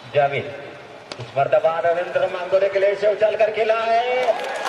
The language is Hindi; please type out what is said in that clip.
जावेद इस मर्तबा रविंद्र मांगोरे के लिए से उछल कर खेला है।